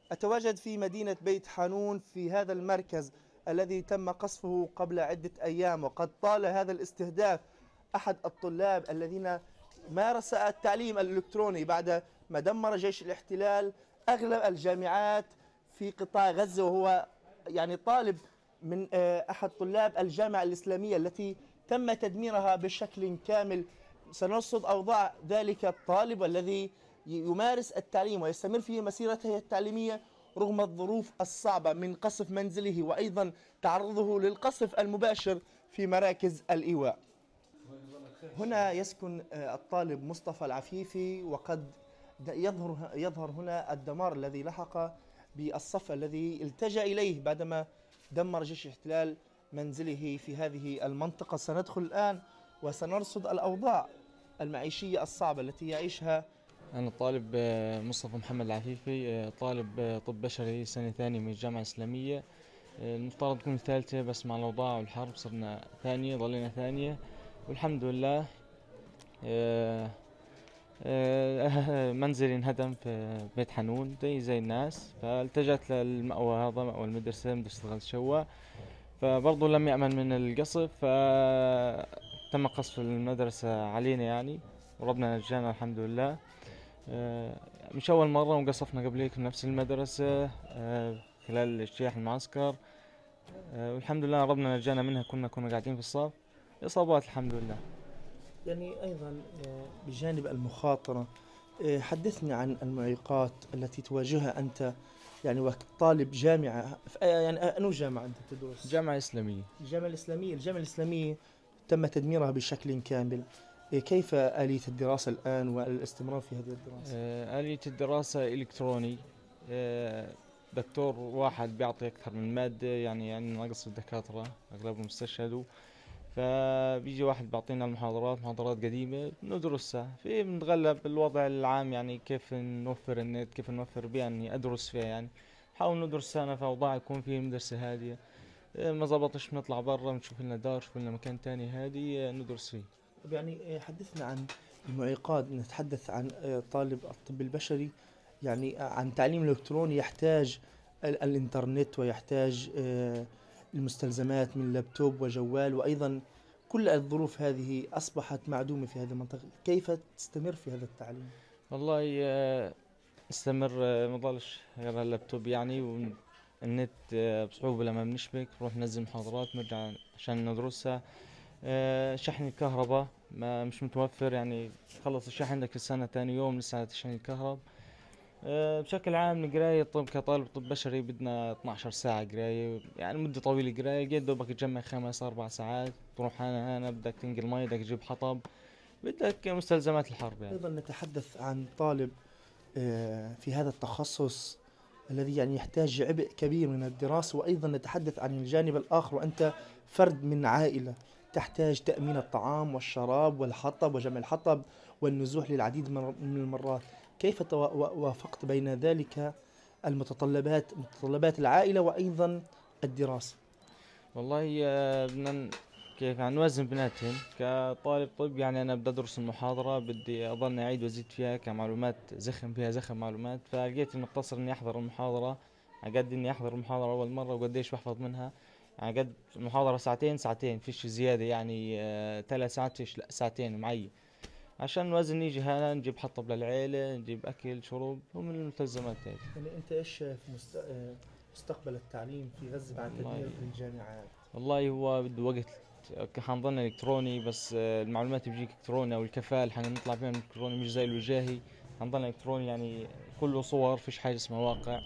أتواجد في مدينة بيت حانون في هذا المركز الذي تم قصفه قبل عدة أيام، وقد طال هذا الاستهداف أحد الطلاب الذين مارس التعليم الإلكتروني بعد ما دمر جيش الاحتلال أغلب الجامعات في قطاع غزة، وهو يعني طالب من أحد طلاب الجامعة الإسلامية التي تم تدميرها بشكل كامل. سنرصد أوضاع ذلك الطالب الذي يمارس التعليم ويستمر في مسيرته التعليمية رغم الظروف الصعبة من قصف منزله وأيضا تعرضه للقصف المباشر في مراكز الإيواء. هنا يسكن الطالب مصطفى العفيفي، وقد يظهر هنا الدمار الذي لحق بالصف الذي التجأ إليه بعدما دمر جيش الاحتلال منزله في هذه المنطقة. سندخل الآن وسنرصد الأوضاع المعيشية الصعبة التي يعيشها. أنا الطالب مصطفى محمد العفيفي، طالب طب بشري سنة ثانية من الجامعة الإسلامية. المفترض تكون ثالثة، بس مع الأوضاع والحرب صرنا ثانية، ضلينا ثانية والحمد لله. منزلي انهدم في بيت حنون زي الناس، فالتجأت للمأوى هذا، مأوى المدرسة، مدرسة غاز شوا. فبرضه لم يأمن من القصف، فتم قصف المدرسة علينا يعني، وربنا نجانا الحمد لله. مش أول مرة، وقصفنا قبل هيك في نفس المدرسة خلال اجتياح المعسكر. والحمد لله ربنا نجانا منها، كنا قاعدين في الصف. إصابات الحمد لله. يعني أيضا بجانب المخاطرة، حدثني عن المعيقات التي تواجهها أنت يعني وطالب جامعة. يعني أنو جامعة أنت تدرس؟ جامعة إسلامية. الجامعة الإسلامية. الجامعة الإسلامية تم تدميرها بشكل كامل. كيف آلية الدراسة الآن والاستمرار في هذه الدراسة؟ آلية الدراسة إلكتروني. دكتور واحد بيعطي أكثر من مادة، يعني ناقص الدكاترة أغلبهم استشهدوا. فبيجي واحد بيعطينا محاضرات قديمة ندرسها، في بنتغلب بالوضع العام، يعني كيف نوفر النت، كيف نوفر بيها إني أدرس فيها. يعني نحاول ندرس سنة في أوضاع يكون فيه مدرسة هادية. ما زبطش بنطلع برا، بنشوف لنا دار، نشوف لنا مكان تاني هادي ندرس فيه. طب يعني حدثنا عن المعيقات. نتحدث عن طالب الطب البشري، يعني عن تعليم إلكتروني يحتاج الإنترنت ويحتاج المستلزمات من لابتوب وجوال، وأيضا كل الظروف هذه أصبحت معدومة في هذه المنطقة. كيف تستمر في هذا التعليم؟ والله استمر، ما ضلش غير اللابتوب يعني، والنت بصعوبة لما بنشبك نروح ننزل محاضرات نرجع عشان ندرسها. شحن الكهرباء ما مش متوفر، يعني خلص الشحن عندك السنة تاني يوم لسه تشحن الكهرباء. بشكل عام القراية، طب كطالب طب بشري بدنا 12 ساعة قراية، يعني مدة طويلة قراية، قد دوبك تجمع 5 4 ساعات. تروح هنا بدك تنقل مي، بدك تجيب حطب، بدك مستلزمات الحرب يعني. أيضا نتحدث عن طالب في هذا التخصص الذي يعني يحتاج عبء كبير من الدراسة، وأيضا نتحدث عن الجانب الآخر، وأنت فرد من عائلة تحتاج تأمين الطعام والشراب والحطب وجمع الحطب والنزوح للعديد من المرات. كيف وافقت بين ذلك متطلبات العائلة وأيضا الدراسة؟ والله بدنا كيف يعني نوازن بيناتهم. كطالب طب يعني أنا بدي أدرس المحاضرة، بدي أضلني أعيد وأزيد فيها كمعلومات، زخم فيها زخم معلومات. فلقيت إني مقتصر إني أحضر المحاضرة، على قد إني أحضر المحاضرة أول مرة وقديش بحفظ منها. على قد المحاضرة ساعتين ساعتين، فيش زيادة يعني 3 ساعات، فيش لا ساعتين معي. عشان نوازن نيجي هنا نجيب حطب للعيلة، نجيب أكل شرب ومن الملتزمات هذه. يعني أنت إيش شايف مستقبل التعليم في غزة بعد والله تدمير الجامعات؟ والله هو بده وقت. حنضلنا الكتروني، بس المعلومات بيجيك الكتروني، او الكفال حنطلع فيها من الكتروني، مش زي الوجاهي. حنضلنا الكتروني يعني كله صور، فيش حاجه اسمها واقع.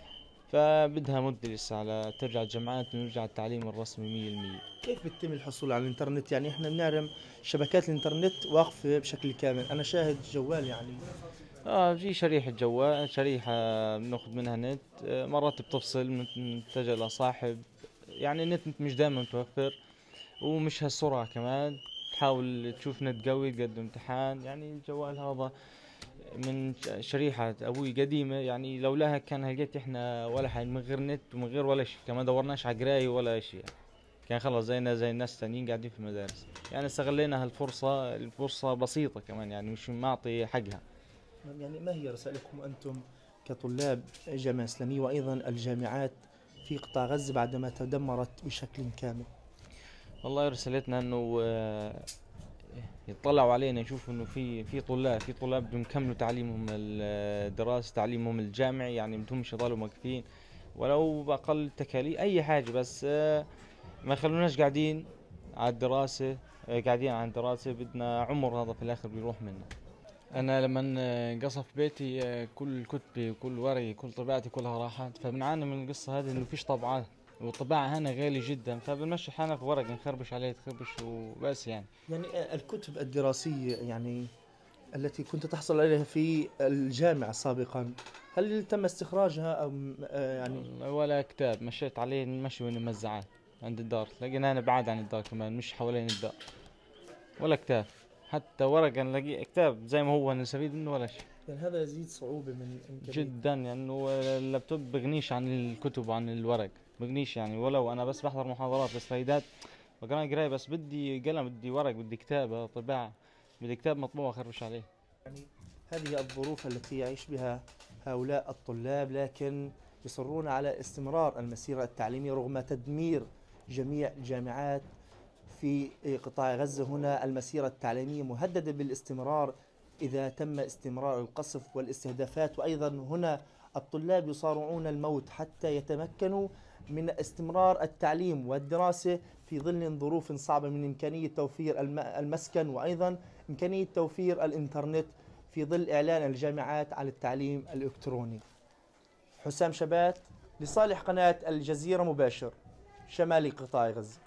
فبدها مدة لسه على ترجع الجامعات ونرجع التعليم الرسمي 100%. كيف بيتم الحصول على الإنترنت؟ يعني إحنا بنعلم شبكات الإنترنت واقفة بشكل كامل. أنا شاهد جوال يعني. في شريحة جوال، شريحة بناخد منها نت. مرات بتفصل، نتجه لصاحب. يعني النت مش دائما متوفر، ومش هالسرعة كمان. تحاول تشوف نت قوي تقدم امتحان. يعني الجوال هذا من شريحة أبوي قديمة، يعني لولاها كان هلقيت إحنا ولا حاجة، من غير نت ومن غير ولا شيء، كمان دورناش على قراية ولا شيء. كان خلص زينا زي الناس التانيين قاعدين في المدارس. يعني استغلينا هالفرصة، الفرصة بسيطة كمان، يعني مش معطي حقها. يعني ما هي رسائلكم أنتم كطلاب جامعة إسلامية وأيضا الجامعات في قطاع غزة بعدما تدمرت بشكل كامل؟ والله رسالتنا انه يطلعوا علينا، يشوفوا انه في طلاب بدهم يكملوا تعليمهم الدراسي، تعليمهم الجامعي، يعني بدهمش يضلوا واقفين ولو بأقل تكاليف أي حاجة، بس ما يخلوناش قاعدين على الدراسة. قاعدين على الدراسة، بدنا عمر هذا في الآخر بيروح منا. أنا لما قصف بيتي كل كتبي وكل ورقي كل طباعتي كلها راحت، فبنعاني من القصة هذه إنه فيش طبعات، والطباعة هنا غالي جدا، فبنمشي حالنا في ورق نخربش عليه تخربش وبس يعني. يعني الكتب الدراسية يعني التي كنت تحصل عليها في الجامعة سابقا، هل تم استخراجها أو يعني؟ ولا كتاب مشيت عليه نمشي ونمزعاه عند الدار، لقينا أنا بعاد عن الدار كمان، مش حوالين الدار، ولا كتاب، حتى ورقة نلاقي كتاب زي ما هو نستفيد منه ولا شيء. يعني هذا يزيد صعوبة من إمكانية. جدا، يعني إنه اللابتوب بغنيش عن الكتب وعن الورق، بغنيش يعني. ولو أنا بس بحضر محاضرات بسلايدات بقرا قراية، بس بدي قلم، بدي ورق، بدي كتاب طباعة، بدي كتاب مطبوع أخربش عليه. يعني هذه الظروف التي يعيش بها هؤلاء الطلاب، لكن يصرون على استمرار المسيرة التعليمية رغم تدمير جميع الجامعات في قطاع غزة. هنا المسيرة التعليمية مهددة بالاستمرار إذا تم استمرار القصف والاستهدافات، وأيضا هنا الطلاب يصارعون الموت حتى يتمكنوا من استمرار التعليم والدراسة في ظل ظروف صعبة، من إمكانية توفير المسكن وأيضا إمكانية توفير الإنترنت في ظل إعلان الجامعات على التعليم الإلكتروني. حسام شبات لصالح قناة الجزيرة مباشر، شمالي قطاع غزة.